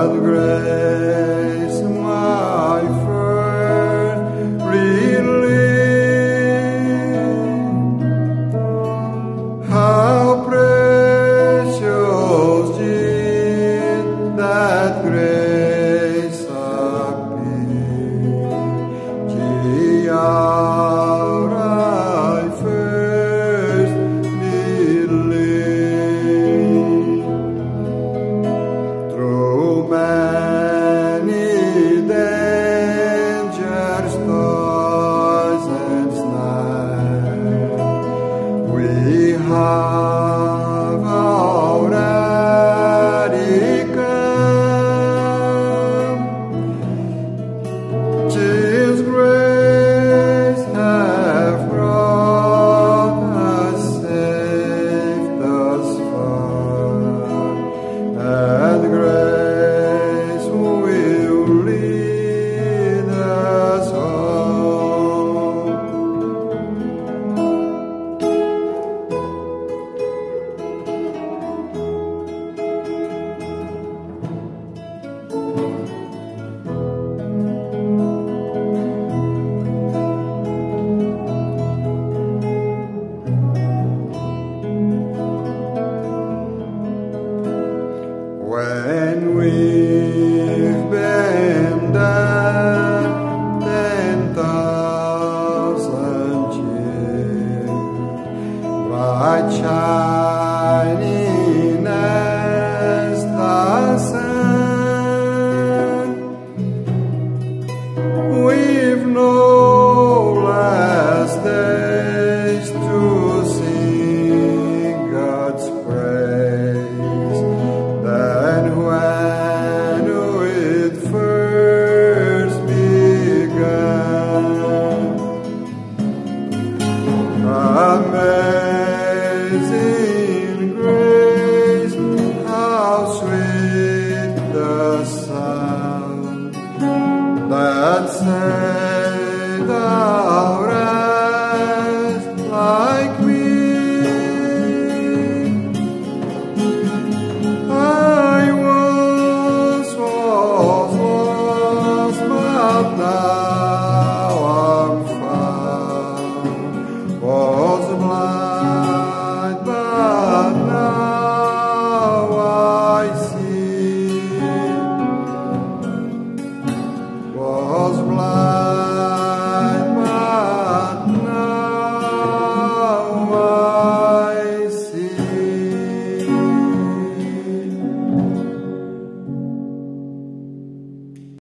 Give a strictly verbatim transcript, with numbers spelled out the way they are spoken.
But grace, my first relief, how precious did that grace appear, the hour I first believed. Through many dangers, toils, and snares, we have already come. 'Tis grace hath brought us safe thus far, and grace will lead us home. When we've been down ten thousand years, bright shining as the sun, we've no less days to sing God's praise than when it first began. Amazing grace, how sweet the sound that sang